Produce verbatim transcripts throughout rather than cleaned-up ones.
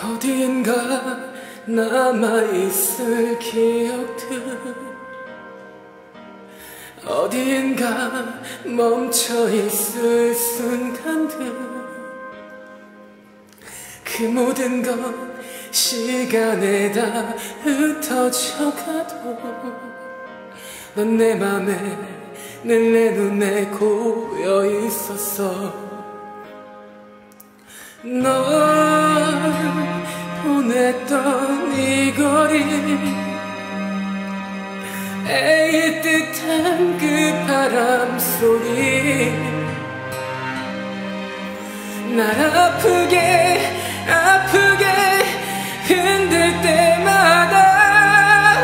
어디엔가 남아있을 기억들, 어디엔가 멈춰있을 순간들, 그 모든 것 시간에 다 흩어져가도 넌 내 맘에 늘 내 눈에 고여있었어. 널 보냈던 이 거리, 애일 듯한 그 바람 소리, 날 아프게 아프게 흔들 때마다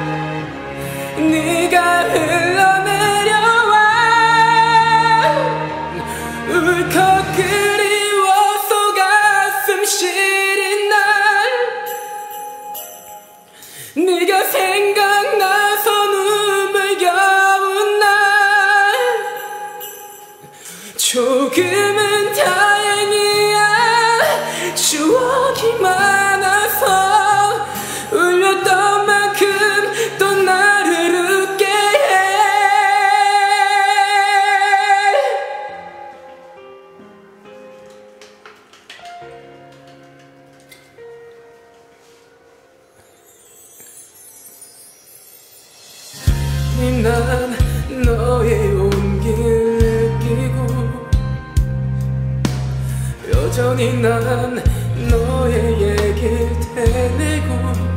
네가 흘러내려와. 울컥 그리워서 가슴 시린 날, 네가 생각나서 눈물 겨운 날, 조금은 다행이야. 추억이 많아서 울렸던 만큼 또 나를 웃게 해. 난 너의 온기를 느끼고, 여전히 난 너의 얘기를 되뇌고,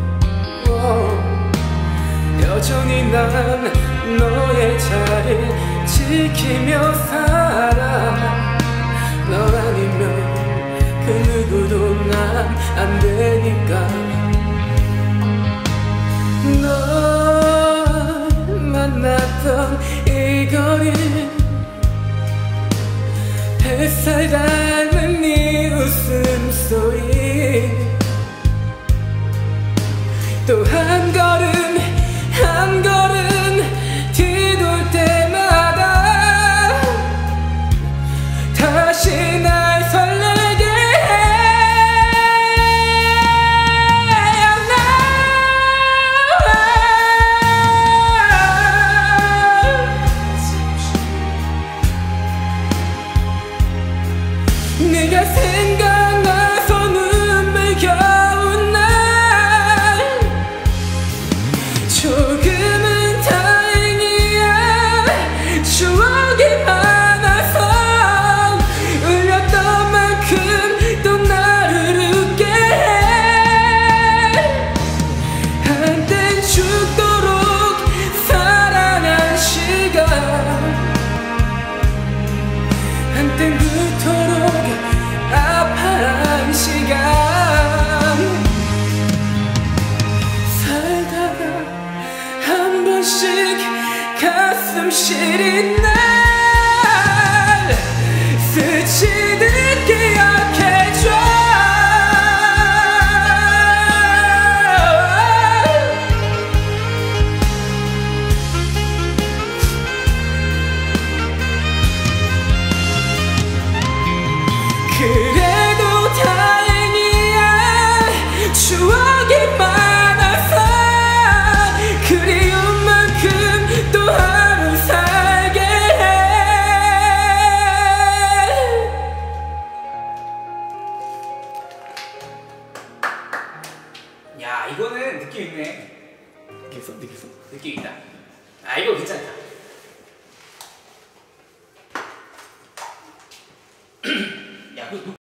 여전히 난 너의 자리를 지키며 살아. 너 아니면 그 누구도 난 안 되니까. 널 만났던 이 거리, 햇살 닮은 네 웃음소리, 또 한 걸음 한 걸음 뒤돌 때마다 다시 날 설레게 해. 네가 생각나서 눈물 겨운 날, 조금은 다행이야. 추억이 많아서 울렸던 만큼 또 나를 웃게 해. 한땐 죽도록 사랑한 시간, 한땐 그토록 아파한 시간, 살다가 한 번씩 가슴 시린 날 스치듯 기억해줘. 그래도 다행이야. 추억이 많아서 그리운 만큼 또 하루 살게 해. 야, 이거는 느낌 있네. 느꼈어? 느꼈어? 느낌 있다. 아, 이거 괜찮다.